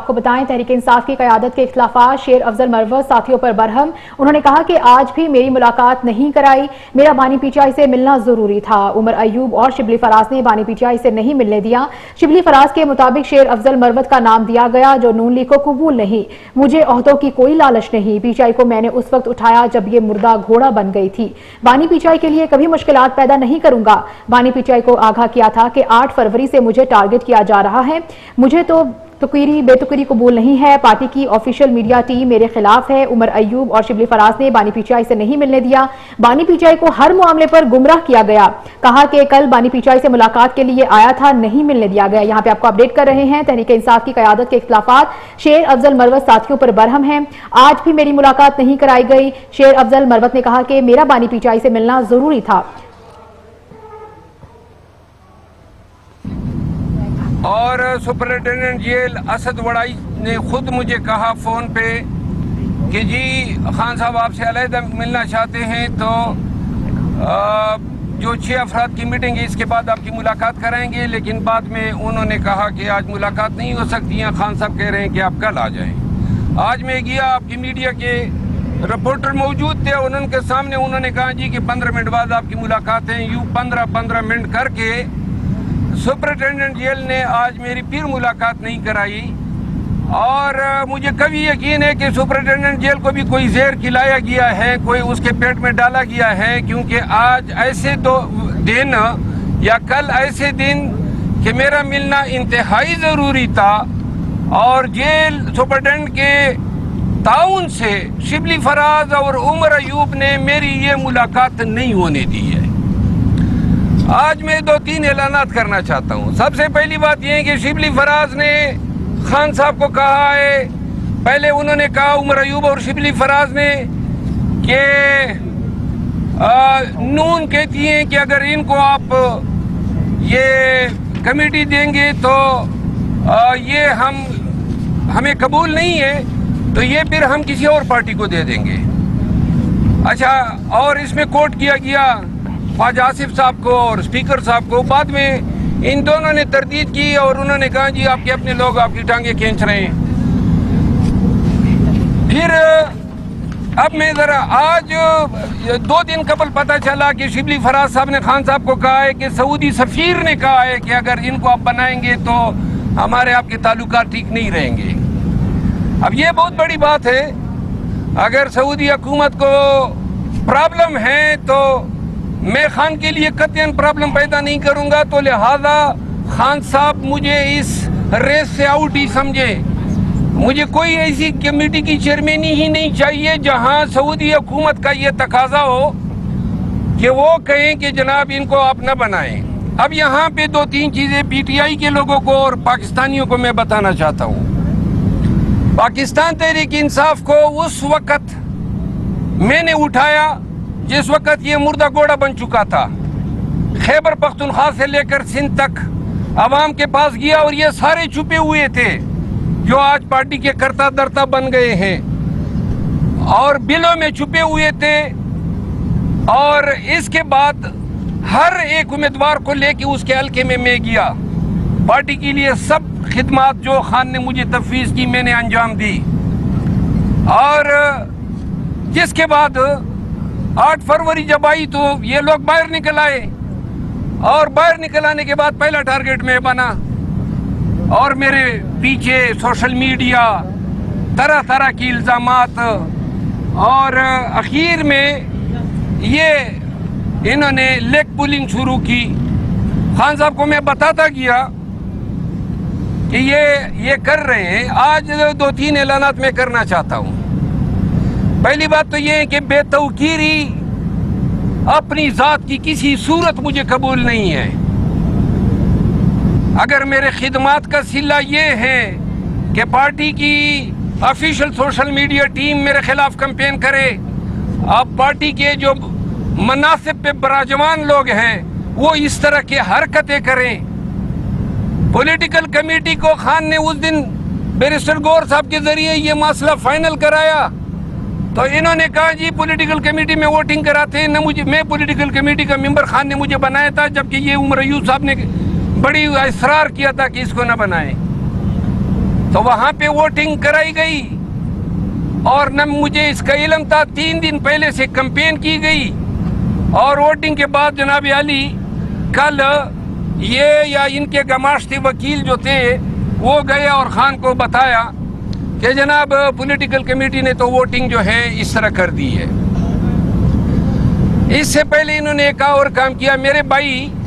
آپ کو بتائیں تحریک انصاف کی قیادت کے اختلافات، شیر افضل مروت ساتھیوں پر برہم۔ انہوں نے کہا کہ آج بھی میری ملاقات نہیں کرائی، میرا بانی پی ٹی آئی سے ملنا ضروری تھا۔ عمر ایوب اور شبلی فراز نے بانی پی ٹی آئی سے نہیں ملنے دیا۔ شبلی فراز کے مطابق شیر افضل مروت کا نام دیا گیا جو نون لیگ کو قبول نہیں۔ مجھے عہدوں کی کوئی لالچ نہیں، پی ٹی آئی کو میں نے اس وقت اٹھایا جب یہ مردہ گھوڑا بن گئی تھی۔ بانی پی ٹی آئی کے لیے کبھی مشکلات پیدا نہیں کروں گا۔ بانی پی ٹی آئی کو آگاہ کیا تھا کہ 8 فروری سے مجھے ٹارگٹ کیا جا رہا ہے، مجھے تو بے تقرری قبول نہیں ہے، پارٹی کی آفیشیل میڈیا ٹیم میرے خلاف ہے۔ عمر ایوب اور شبلی فراز نے بانی پی ٹی آئی سے نہیں ملنے دیا، بانی پی ٹی آئی کو ہر معاملے پر گمراہ کیا گیا، کہا کہ کل بانی پی ٹی آئی سے ملاقات کے لیے آیا تھا، نہیں ملنے دیا گیا۔ یہاں پہ آپ کو اپڈیٹ کر رہے ہیں تحریک انصاف کی قیادت کے اختلافات، شیر افضل مروت ساتھیوں پر برہم ہیں، آج بھی میری ملاقات نہیں کرائی گئی۔ شیر افضل مروت نے کہا کہ میرا بانی پی ٹی آئی سے ملنا ضروری تھا۔ اور سپرنٹینڈنٹ جیل اسد وڑائی نے خود مجھے کہا فون پہ کہ جی خان صاحب آپ سے علیحدہ ملنا چاہتے ہیں تو جو 6 افراد کی میٹنگ ہے اس کے بعد آپ کی ملاقات کرائیں گے، لیکن بعد میں انہوں نے کہا کہ آج ملاقات نہیں ہو سکتی ہیں، خان صاحب کہہ رہے ہیں کہ آپ کل آ جائیں۔ آج میں گیا، آپ کی میڈیا کے رپورٹر موجود تھے، ان کے سامنے انہوں نے کہا جی کہ 15 منٹ بعد آپ کی ملاقات ہے۔ یوں 15 منٹ کر کے سپرنٹینڈنٹ جیل نے آج میری پھر ملاقات نہیں کرائی، اور مجھے کبھی یقین ہے کہ سپرنٹینڈنٹ جیل کو بھی کوئی زہر کھلایا گیا ہے، کوئی اس کے پیٹ میں ڈالا گیا ہے، کیونکہ آج ایسے دن یا کل ایسے دن کہ میرا ملنا انتہائی ضروری تھا، اور جیل سپرنٹینڈنٹ کے تعاون سے شبلی فراز اور عمر ایوب نے میری یہ ملاقات نہیں ہونے دی ہے۔ آج میں 2-3 اعلانات کرنا چاہتا ہوں۔ سب سے پہلی بات یہ ہے کہ شبلی فراز نے خان صاحب کو کہا ہے، پہلے انہوں نے کہا عمر ایوب اور شبلی فراز نے کہ نون کہتی ہیں کہ اگر ان کو آپ یہ کمیٹی دیں گے تو یہ ہمیں قبول نہیں ہے، تو یہ پھر ہم کسی اور پارٹی کو دے دیں گے۔ اچھا، اور اس میں کوٹ کیا گیا خواجہ آصف صاحب کو اور اسپیکر صاحب کو۔ بعد میں ان دونوں نے تردید کی اور انہوں نے کہا جی آپ کے اپنے لوگ آپ کی ٹانگیں کھینچ رہے ہیں۔ پھر اب میں ذرا آج 2 دن قبل پتہ چلا کہ شبلی فراز صاحب نے خان صاحب کو کہا ہے کہ سعودی سفیر نے کہا ہے کہ اگر ان کو آپ بنائیں گے تو ہمارے آپ کے تعلقات ٹھیک نہیں رہیں گے۔ اب یہ بہت بڑی بات ہے، اگر سعودی حکومت کو پرابلم ہے تو میں خان کے لیے قطعاً پرابلم پیدا نہیں کروں گا، تو لہذا خان صاحب مجھے اس ریس سے آؤٹ ہی سمجھے۔ مجھے کوئی ایسی کمیٹی کی چیئرمینی ہی نہیں چاہیے جہاں سعودی حکومت کا یہ تقاضا ہو کہ وہ کہیں کہ جناب ان کو آپ نہ بنائیں۔ اب یہاں پہ 2-3 چیزیں پی ٹی آئی کے لوگوں کو اور پاکستانیوں کو میں بتانا چاہتا ہوں۔ پاکستان تحریک انصاف کو اس وقت میں نے اٹھایا جس وقت یہ مردہ گھوڑا بن چکا تھا، خیبر پختونخوا سے لے کر سندھ تک عوام کے پاس گیا، اور یہ سارے چھپے ہوئے تھے جو آج پارٹی کے کرتا درتا بن گئے ہیں، اور بلوں میں چھپے ہوئے تھے، اور اس کے بعد ہر ایک امیدوار کو لے کے اس کے حلقے میں گیا، پارٹی کے لیے سب خدمات جو خان نے مجھے تفویض کی میں نے انجام دی، اور جس کے بعد 8 فروری جب آئی تو یہ لوگ باہر نکل آئے، اور باہر نکل آنے کے بعد پہلا ٹارگٹ میں بنا، اور میرے پیچھے سوشل میڈیا طرح طرح کی الزامات، اور اخیر میں یہ انہوں نے لیگ پولنگ شروع کی۔ خان صاحب کو میں بتاتا گیا کہ یہ کر رہے ہیں۔ آج 2-3 اعلانات میں کرنا چاہتا ہوں۔ پہلی بات تو یہ ہے کہ بے توقیری اپنی ذات کی کسی صورت مجھے قبول نہیں ہے۔ اگر میرے خدمات کا صلہ یہ ہے کہ پارٹی کی آفیشیل سوشل میڈیا ٹیم میرے خلاف کمپین کرے، اب پارٹی کے جو مناصب پہ براجمان لوگ ہیں وہ اس طرح کے حرکتیں کریں۔ پولیٹیکل کمیٹی کو خان نے اس دن بیرسٹر گور صاحب کے ذریعے یہ مسئلہ فائنل کرایا، تو انہوں نے کہا جی پولیٹیکل کمیٹی میں ووٹنگ کراتے ہیں، میں پولیٹیکل کمیٹی کا ممبر خان نے مجھے بنایا تھا، جبکہ یہ عمر ایوب صاحب نے بڑی اصرار کیا تھا کہ اس کو نہ بنائیں۔ تو وہاں پہ ووٹنگ کرائی گئی اور نہ مجھے اس کا علم تھا. 3 دن پہلے سے کمپین کی گئی اور ووٹنگ کے بعد جناب علی کل یہ یا ان کے گماشتی وکیل جو تھے وہ گئے اور خان کو بتایا کہ جناب پولیٹیکل کمیٹی نے تو ووٹنگ جو ہے اس طرح کر دی ہے. اس سے پہلے انہوں نے ایک اور کام کیا. میرے بھائی